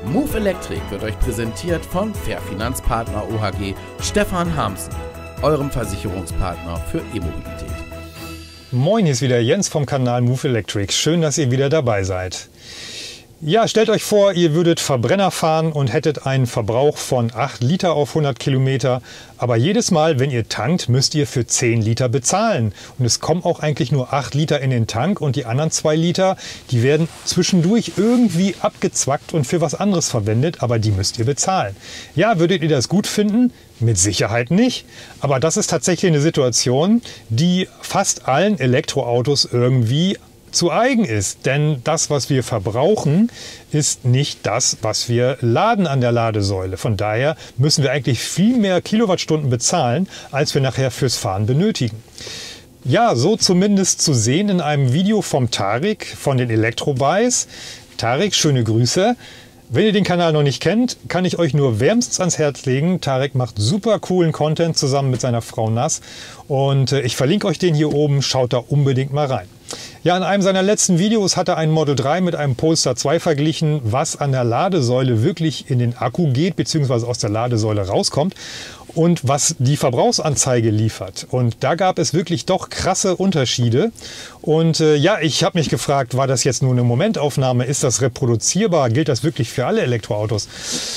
Move Electric wird euch präsentiert von Fair Finanzpartner OHG Stefan Harmsen, eurem Versicherungspartner für E-Mobilität. Moin, hier ist wieder Jens vom Kanal Move Electric. Schön, dass ihr wieder dabei seid. Ja, stellt euch vor, ihr würdet Verbrenner fahren und hättet einen Verbrauch von 8 Liter auf 100 Kilometer. Aber jedes Mal, wenn ihr tankt, müsst ihr für 10 Liter bezahlen. Und es kommen auch eigentlich nur 8 Liter in den Tank und die anderen 2 Liter, die werden zwischendurch irgendwie abgezwackt und für was anderes verwendet, aber die müsst ihr bezahlen. Ja, würdet ihr das gut finden? Mit Sicherheit nicht. Aber das ist tatsächlich eine Situation, die fast allen Elektroautos irgendwie zu eigen ist. Denn das, was wir verbrauchen, ist nicht das, was wir laden an der Ladesäule. Von daher müssen wir eigentlich viel mehr Kilowattstunden bezahlen, als wir nachher fürs Fahren benötigen. Ja, so zumindest zu sehen in einem Video vom Tarek von den Elektrobuys. Tarek, schöne Grüße. Wenn ihr den Kanal noch nicht kennt, kann ich euch nur wärmstens ans Herz legen. Tarek macht super coolen Content zusammen mit seiner Frau Nas. Und ich verlinke euch den hier oben. Schaut da unbedingt mal rein. Ja, in einem seiner letzten Videos hat er einen Model 3 mit einem Polestar 2 verglichen, was an der Ladesäule wirklich in den Akku geht, beziehungsweise aus der Ladesäule rauskommt und was die Verbrauchsanzeige liefert. Und da gab es wirklich doch krasse Unterschiede. Und ja, ich habe mich gefragt, war das jetzt nur eine Momentaufnahme? Ist das reproduzierbar? Gilt das wirklich für alle Elektroautos?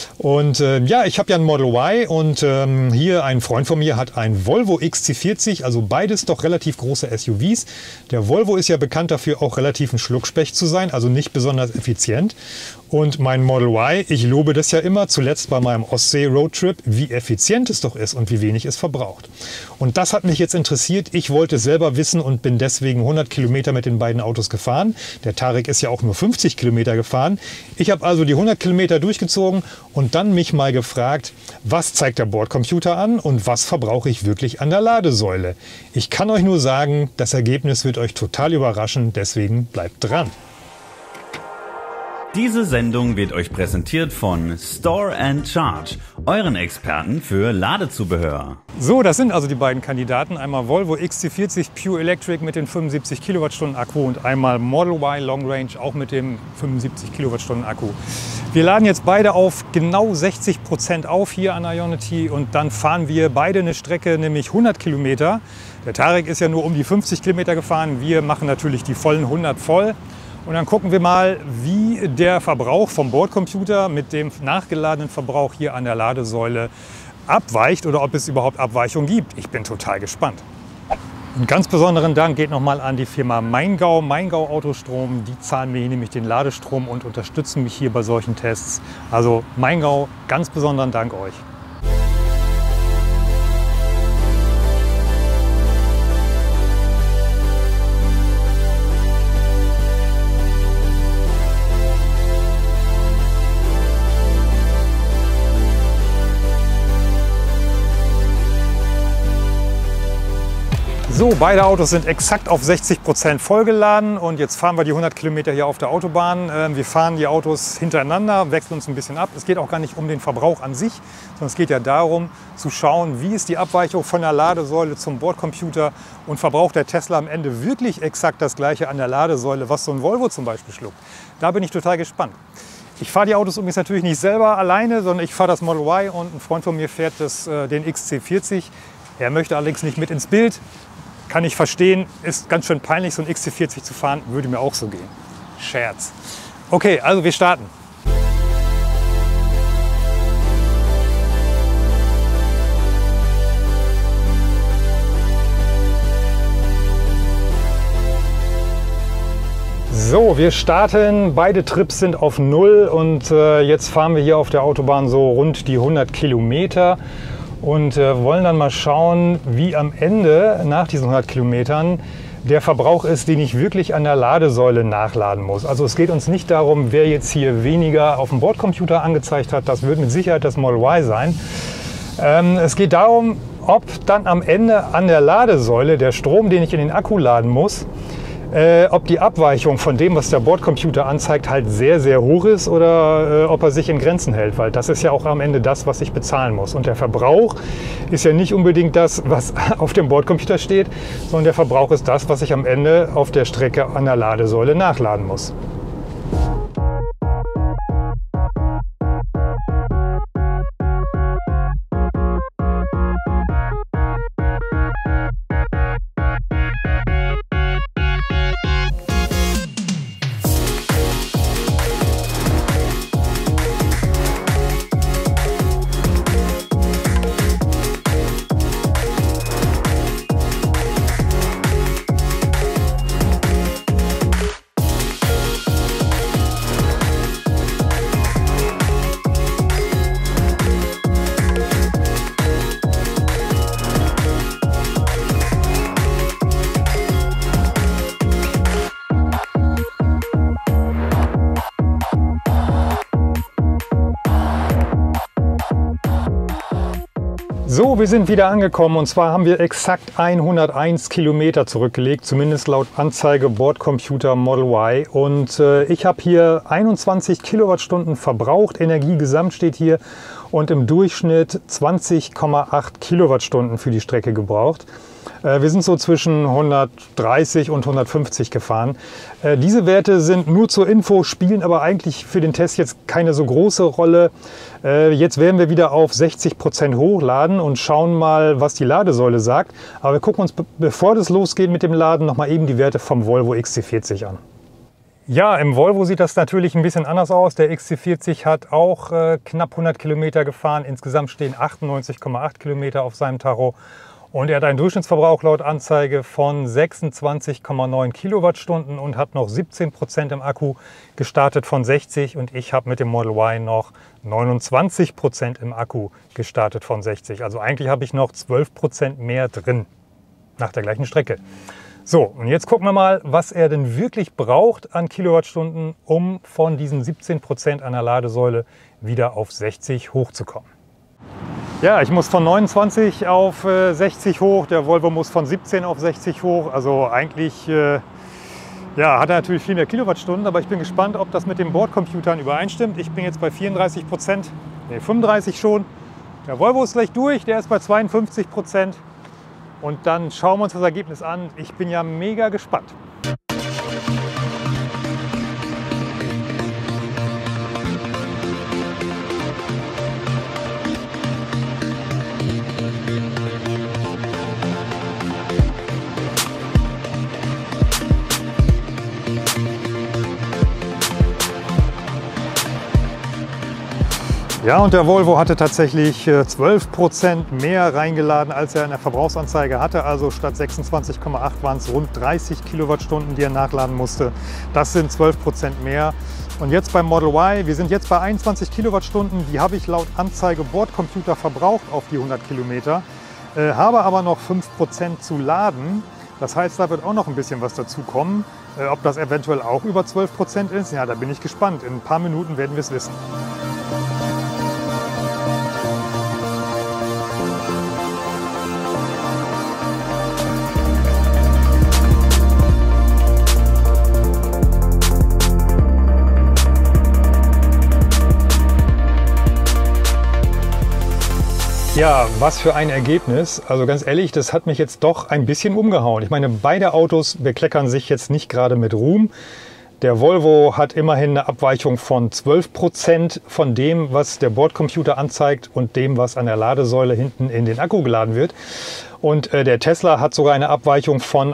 Und ja, ich habe ja ein Model Y und hier ein Freund von mir hat ein Volvo XC40, also beides doch relativ große SUVs. Der Volvo ist ja bekannt dafür, auch relativ ein Schluckspecht zu sein, also nicht besonders effizient. Und mein Model Y, ich lobe das ja immer, zuletzt bei meinem Ostsee-Roadtrip, wie effizient es doch ist und wie wenig es verbraucht. Und das hat mich jetzt interessiert. Ich wollte es selber wissen und bin deswegen 100 Kilometer mit den beiden Autos gefahren. Der Tarek ist ja auch nur 50 Kilometer gefahren. Ich habe also die 100 Kilometer durchgezogen und dann mich mal gefragt, was zeigt der Bordcomputer an und was verbrauche ich wirklich an der Ladesäule. Ich kann euch nur sagen, das Ergebnis wird euch total überraschen, deswegen bleibt dran. Diese Sendung wird euch präsentiert von Store & Charge, euren Experten für Ladezubehör. So, das sind also die beiden Kandidaten. Einmal Volvo XC40 Pure Electric mit dem 75 Kilowattstunden Akku und einmal Model Y Long Range auch mit dem 75 Kilowattstunden Akku. Wir laden jetzt beide auf genau 60% auf hier an Ionity und dann fahren wir beide eine Strecke, nämlich 100 Kilometer. Der Tarek ist ja nur um die 50 Kilometer gefahren. Wir machen natürlich die vollen 100 voll. Und dann gucken wir mal, wie der Verbrauch vom Bordcomputer mit dem nachgeladenen Verbrauch hier an der Ladesäule abweicht oder ob es überhaupt Abweichungen gibt. Ich bin total gespannt. Einen ganz besonderen Dank geht nochmal an die Firma Maingau Autostrom. Die zahlen mir hier nämlich den Ladestrom und unterstützen mich hier bei solchen Tests. Also Maingau, ganz besonderen Dank euch. So, beide Autos sind exakt auf 60% vollgeladen und jetzt fahren wir die 100 Kilometer hier auf der Autobahn. Wir fahren die Autos hintereinander, wechseln uns ein bisschen ab. Es geht auch gar nicht um den Verbrauch an sich, sondern es geht ja darum zu schauen, wie ist die Abweichung von der Ladesäule zum Bordcomputer und verbraucht der Tesla am Ende wirklich exakt das gleiche an der Ladesäule, was so ein Volvo zum Beispiel schluckt. Da bin ich total gespannt. Ich fahre die Autos übrigens natürlich nicht selber alleine, sondern ich fahre das Model Y und ein Freund von mir fährt den XC40. Er möchte allerdings nicht mit ins Bild. Kann ich verstehen, ist ganz schön peinlich, so ein XC40 zu fahren, würde mir auch so gehen. Scherz. Okay, also wir starten. So, wir starten. Beide Trips sind auf 0 und jetzt fahren wir hier auf der Autobahn so rund die 100 Kilometer. Und wollen dann mal schauen, wie am Ende nach diesen 100 Kilometern der Verbrauch ist, den ich wirklich an der Ladesäule nachladen muss. Also es geht uns nicht darum, wer jetzt hier weniger auf dem Bordcomputer angezeigt hat. Das wird mit Sicherheit das Model Y sein. Es geht darum, ob dann am Ende an der Ladesäule der Strom, den ich in den Akku laden muss, ob die Abweichung von dem, was der Bordcomputer anzeigt, halt sehr, sehr hoch ist oder ob er sich in Grenzen hält, weil das ist ja auch am Ende das, was ich bezahlen muss. Und der Verbrauch ist ja nicht unbedingt das, was auf dem Bordcomputer steht, sondern der Verbrauch ist das, was ich am Ende auf der Strecke an der Ladesäule nachladen muss. So, wir sind wieder angekommen und zwar haben wir exakt 101 Kilometer zurückgelegt, zumindest laut Anzeige Bordcomputer Model Y. Und ich habe hier 21 Kilowattstunden verbraucht, Energiegesamt steht hier, und im Durchschnitt 20,8 Kilowattstunden für die Strecke gebraucht. Wir sind so zwischen 130 und 150 gefahren. Diese Werte sind nur zur Info, spielen aber eigentlich für den Test jetzt keine so große Rolle. Jetzt werden wir wieder auf 60% hochladen und schauen mal, was die Ladesäule sagt. Aber wir gucken uns, bevor das losgeht mit dem Laden, noch mal eben die Werte vom Volvo XC40 an. Ja, im Volvo sieht das natürlich ein bisschen anders aus. Der XC40 hat auch knapp 100 Kilometer gefahren. Insgesamt stehen 98,8 Kilometer auf seinem Tacho. Und er hat einen Durchschnittsverbrauch laut Anzeige von 26,9 Kilowattstunden und hat noch 17% im Akku, gestartet von 60. Und ich habe mit dem Model Y noch 29% im Akku, gestartet von 60. Also eigentlich habe ich noch 12% mehr drin nach der gleichen Strecke. So, und jetzt gucken wir mal, was er denn wirklich braucht an Kilowattstunden, um von diesen 17% an der Ladesäule wieder auf 60 hochzukommen. Ja, ich muss von 29 auf 60 hoch, der Volvo muss von 17 auf 60 hoch. Also eigentlich ja, hat er natürlich viel mehr Kilowattstunden, aber ich bin gespannt, ob das mit den Bordcomputern übereinstimmt. Ich bin jetzt bei 34%, nee, 35 schon. Der Volvo ist gleich durch, der ist bei 52%. Und dann schauen wir uns das Ergebnis an. Ich bin ja mega gespannt. Ja, und der Volvo hatte tatsächlich 12% mehr reingeladen, als er in der Verbrauchsanzeige hatte. Also statt 26,8 waren es rund 30 Kilowattstunden, die er nachladen musste. Das sind 12% mehr. Und jetzt beim Model Y, wir sind jetzt bei 21 Kilowattstunden. Die habe ich laut Anzeige Bordcomputer verbraucht auf die 100 Kilometer. Habe aber noch 5% zu laden. Das heißt, da wird auch noch ein bisschen was dazu kommen. Ob das eventuell auch über 12% ist, ja, da bin ich gespannt. In ein paar Minuten werden wir es wissen. Ja, was für ein Ergebnis. Also ganz ehrlich, das hat mich jetzt doch ein bisschen umgehauen. Ich meine, beide Autos bekleckern sich jetzt nicht gerade mit Ruhm. Der Volvo hat immerhin eine Abweichung von 12% von dem, was der Bordcomputer anzeigt und dem, was an der Ladesäule hinten in den Akku geladen wird. Und der Tesla hat sogar eine Abweichung von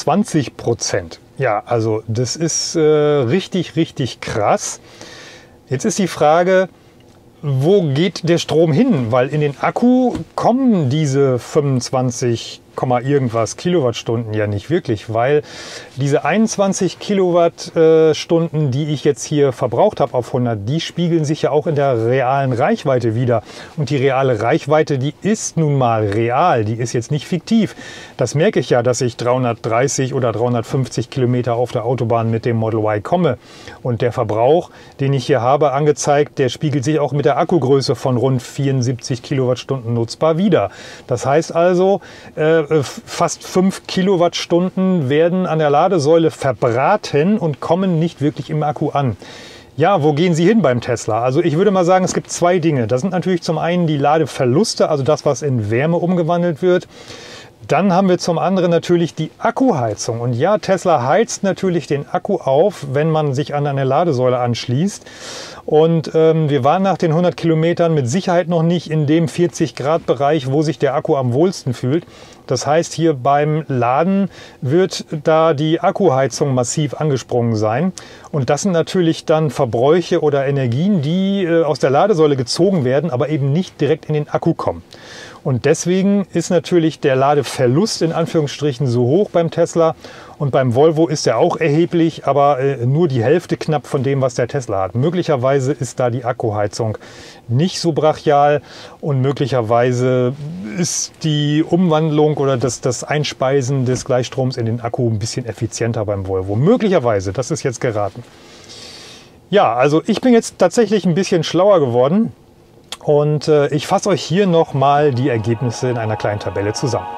21%. Ja, also das ist richtig, richtig krass. Jetzt ist die Frage, wo geht der Strom hin? Weil in den Akku kommen diese 25, irgendwas Kilowattstunden ja nicht wirklich, weil diese 21 Kilowattstunden, die ich jetzt hier verbraucht habe auf 100, die spiegeln sich ja auch in der realen Reichweite wieder. Und die reale Reichweite, die ist nun mal real, die ist jetzt nicht fiktiv. Das merke ich ja, dass ich 330 oder 350 Kilometer auf der Autobahn mit dem Model Y komme. Und der Verbrauch, den ich hier habe angezeigt, der spiegelt sich auch mit der Akkugröße von rund 74 Kilowattstunden nutzbar wieder. Das heißt also, fast 5 Kilowattstunden werden an der Ladesäule verbraten und kommen nicht wirklich im Akku an. Ja, wo gehen Sie hin beim Tesla? Also ich würde mal sagen, es gibt zwei Dinge. Das sind natürlich zum einen die Ladeverluste, also das, was in Wärme umgewandelt wird. Dann haben wir zum anderen natürlich die Akkuheizung. Und ja, Tesla heizt natürlich den Akku auf, wenn man sich an eine Ladesäule anschließt. Und wir waren nach den 100 Kilometern mit Sicherheit noch nicht in dem 40-Grad-Bereich, wo sich der Akku am wohlsten fühlt. Das heißt, hier beim Laden wird da die Akkuheizung massiv angesprungen sein. Und das sind natürlich dann Verbräuche oder Energien, die aus der Ladesäule gezogen werden, aber eben nicht direkt in den Akku kommen. Und deswegen ist natürlich der Ladeverlust in Anführungsstrichen so hoch beim Tesla. Und beim Volvo ist er auch erheblich, aber nur die Hälfte knapp von dem, was der Tesla hat. Möglicherweise ist da die Akkuheizung nicht so brachial und möglicherweise ist die Umwandlung oder das Einspeisen des Gleichstroms in den Akku ein bisschen effizienter beim Volvo. Möglicherweise, das ist jetzt geraten. Ja, also ich bin jetzt tatsächlich ein bisschen schlauer geworden. Und ich fasse euch hier nochmal die Ergebnisse in einer kleinen Tabelle zusammen.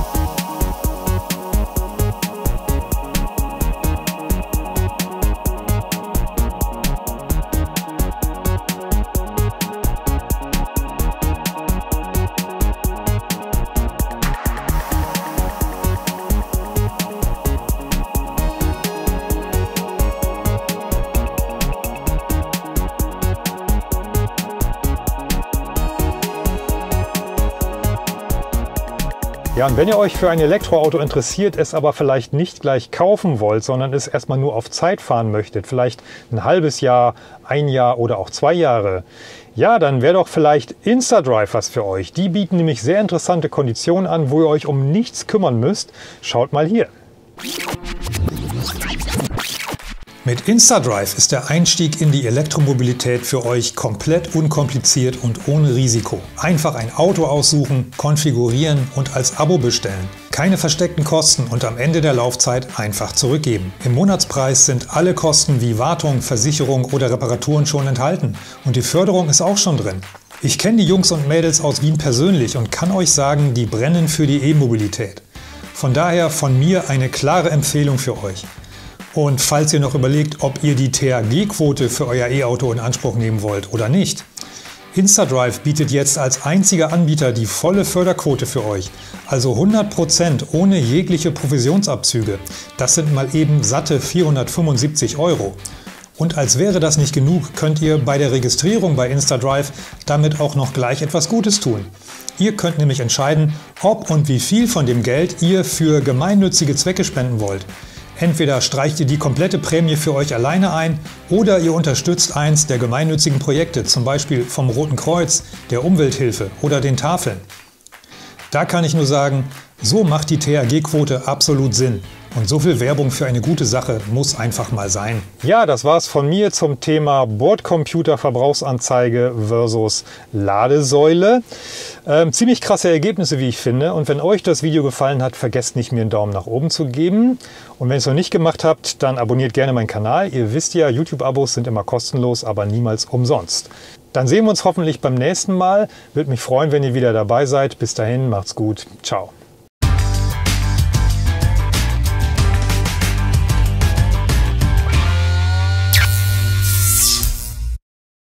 Ja, und wenn ihr euch für ein Elektroauto interessiert, es aber vielleicht nicht gleich kaufen wollt, sondern es erstmal nur auf Zeit fahren möchtet, vielleicht ein halbes Jahr, ein Jahr oder auch 2 Jahre, ja, dann wäre doch vielleicht InstaDrive was für euch. Die bieten nämlich sehr interessante Konditionen an, wo ihr euch um nichts kümmern müsst. Schaut mal hier. Mit InstaDrive ist der Einstieg in die Elektromobilität für euch komplett unkompliziert und ohne Risiko. Einfach ein Auto aussuchen, konfigurieren und als Abo bestellen. Keine versteckten Kosten und am Ende der Laufzeit einfach zurückgeben. Im Monatspreis sind alle Kosten wie Wartung, Versicherung oder Reparaturen schon enthalten und die Förderung ist auch schon drin. Ich kenne die Jungs und Mädels aus Wien persönlich und kann euch sagen, die brennen für die E-Mobilität. Von daher von mir eine klare Empfehlung für euch. Und falls ihr noch überlegt, ob ihr die THG-Quote für euer E-Auto in Anspruch nehmen wollt oder nicht, InstaDrive bietet jetzt als einziger Anbieter die volle Förderquote für euch, also 100% ohne jegliche Provisionsabzüge. Das sind mal eben satte 475 €. Und als wäre das nicht genug, könnt ihr bei der Registrierung bei InstaDrive damit auch noch gleich etwas Gutes tun. Ihr könnt nämlich entscheiden, ob und wie viel von dem Geld ihr für gemeinnützige Zwecke spenden wollt. Entweder streicht ihr die komplette Prämie für euch alleine ein oder ihr unterstützt eins der gemeinnützigen Projekte, zum Beispiel vom Roten Kreuz, der Umwelthilfe oder den Tafeln. Da kann ich nur sagen, so macht die THG-Quote absolut Sinn. Und so viel Werbung für eine gute Sache muss einfach mal sein. Ja, das war's von mir zum Thema Bordcomputer-Verbrauchsanzeige versus Ladesäule. Ziemlich krasse Ergebnisse, wie ich finde. Und wenn euch das Video gefallen hat, vergesst nicht, mir einen Daumen nach oben zu geben. Und wenn ihr es noch nicht gemacht habt, dann abonniert gerne meinen Kanal. Ihr wisst ja, YouTube-Abos sind immer kostenlos, aber niemals umsonst. Dann sehen wir uns hoffentlich beim nächsten Mal. Würde mich freuen, wenn ihr wieder dabei seid. Bis dahin, macht's gut. Ciao.